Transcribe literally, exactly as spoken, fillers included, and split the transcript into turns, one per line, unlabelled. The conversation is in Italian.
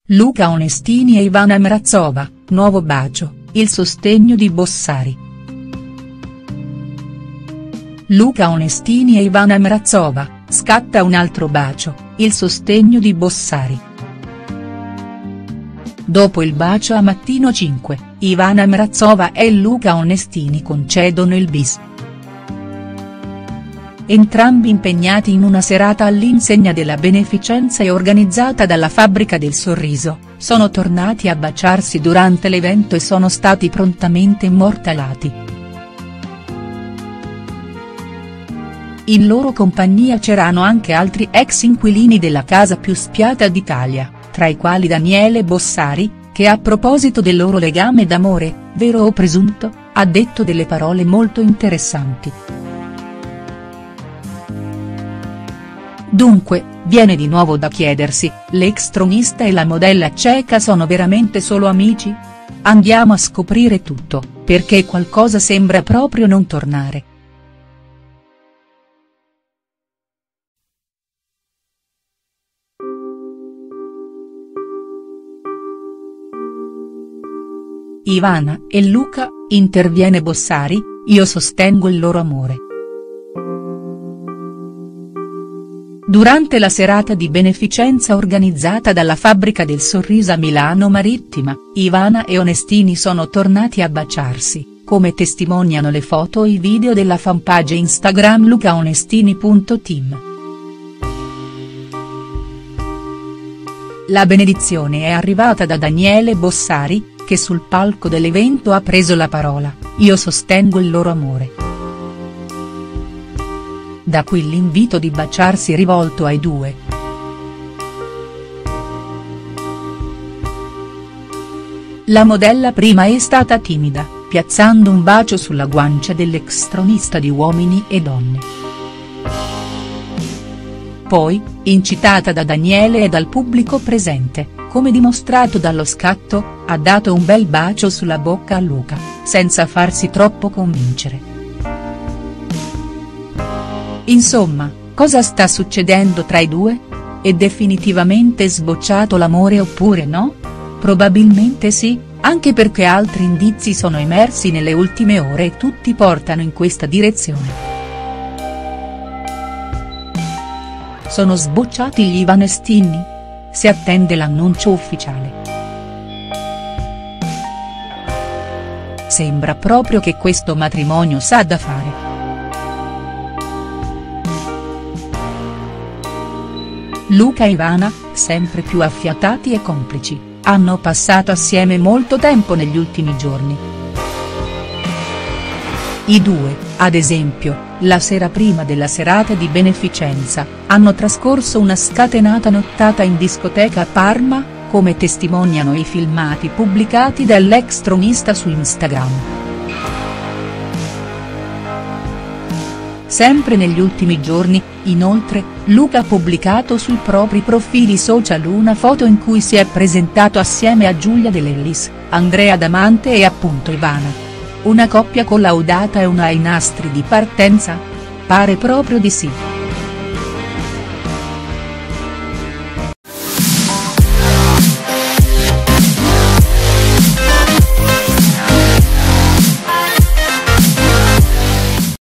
Luca Onestini e Ivana Mrazova, nuovo bacio, il sostegno di Bossari. Luca Onestini e Ivana Mrazova, scatta un altro bacio, il sostegno di Bossari. Dopo il bacio a Mattino cinque, Ivana Mrazova e Luca Onestini concedono il bis. Entrambi impegnati in una serata all'insegna della beneficenza e organizzata dalla Fabbrica del Sorriso, sono tornati a baciarsi durante l'evento e sono stati prontamente immortalati. In loro compagnia c'erano anche altri ex inquilini della casa più spiata d'Italia, tra i quali Daniele Bossari, che a proposito del loro legame d'amore, vero o presunto, ha detto delle parole molto interessanti. Dunque, viene di nuovo da chiedersi, l'ex tronista e la modella ceca sono veramente solo amici? Andiamo a scoprire tutto, perché qualcosa sembra proprio non tornare. Ivana e Luca, interviene Bossari, io sostengo il loro amore. Durante la serata di beneficenza organizzata dalla Fabbrica del Sorriso a Milano Marittima, Ivana e Onestini sono tornati a baciarsi, come testimoniano le foto e i video della fanpage Instagram lucaonestini punto team. La benedizione è arrivata da Daniele Bossari, che sul palco dell'evento ha preso la parola, io sostengo il loro amore. Da qui l'invito di baciarsi rivolto ai due. La modella prima è stata timida, piazzando un bacio sulla guancia dell'ex tronista di Uomini e Donne. Poi, incitata da Daniele e dal pubblico presente, come dimostrato dallo scatto, ha dato un bel bacio sulla bocca a Luca, senza farsi troppo convincere. Insomma, cosa sta succedendo tra i due? È definitivamente sbocciato l'amore oppure no? Probabilmente sì, anche perché altri indizi sono emersi nelle ultime ore e tutti portano in questa direzione. Sono sbocciati gli Ivanestini? Si attende l'annuncio ufficiale. Sembra proprio che questo matrimonio sa da fare. Luca e Ivana, sempre più affiatati e complici, hanno passato assieme molto tempo negli ultimi giorni. I due, ad esempio, la sera prima della serata di beneficenza, hanno trascorso una scatenata nottata in discoteca a Parma, come testimoniano i filmati pubblicati dall'ex tronista su Instagram. Sempre negli ultimi giorni, inoltre, Luca ha pubblicato sui propri profili social una foto in cui si è presentato assieme a Giulia De Lellis, Andrea Damante e appunto Ivana. Una coppia collaudata e una ai nastri di partenza? Pare proprio di sì.